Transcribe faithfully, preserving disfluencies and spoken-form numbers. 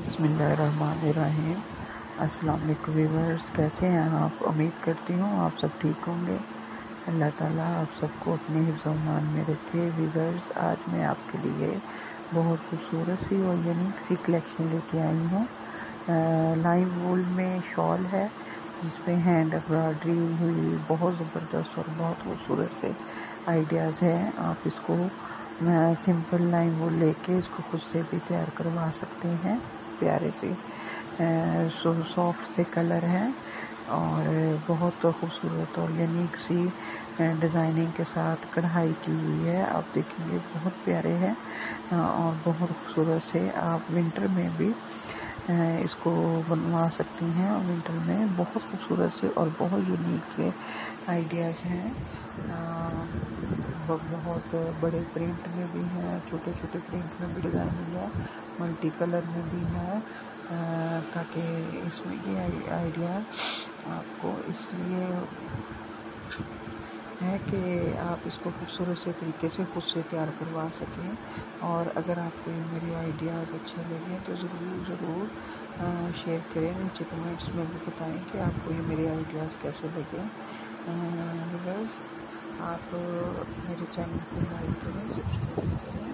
बिस्मिल्लाहिर्रहमानिर्रहीम। अस्सलाम वालेकुम व्यूअर्स, कैसे हैं आप? उम्मीद करती हूँ आप सब ठीक होंगे। अल्लाह ताला आप सबको अपने हिफ्ज़-ओ-मान में रखे। व्यूअर्स, आज मैं आपके लिए बहुत खूबसूरत सी और यूनिक सी कलेक्शन लेके आई हूँ। लाइव वूल में शॉल है जिसमें हैंड एम्ब्रॉयडरी हुई, बहुत ज़बरदस्त और बहुत खूबसूरत से आइडियाज़ हैं। आप इसको सिंपल लाइन वूल लेके इसको खुद से भी तैयार करवा सकते हैं। प्यारे से सॉफ्ट से कलर है और बहुत खूबसूरत और यूनिक सी डिज़ाइनिंग के साथ कढ़ाई की हुई है। आप देखेंगे बहुत प्यारे हैं और बहुत खूबसूरत से आप विंटर में भी इसको बनवा सकती हैं। और विंटर में बहुत खूबसूरत से और बहुत यूनिक से आइडियाज़ हैं। बहुत बड़े प्रिंट में भी हैं, छोटे छोटे प्रिंट में भी डिज़ाइनिंग है, मल्टी कलर में भी है, ताकि इसमें ये आइडिया आपको इसलिए है कि आप इसको खूबसूरत से तरीके से खुद से तैयार करवा सकें। और अगर आपको मेरे आइडियाज़ अच्छे लगे तो ज़रूर ज़रूर शेयर करें, नीचे कमेंट्स में भी बताएं कि आपको ये मेरे आइडियाज़ कैसे लगे। व्यूअर्स, आप मेरे चैनल को लाइक करें, सब्सक्राइब करें।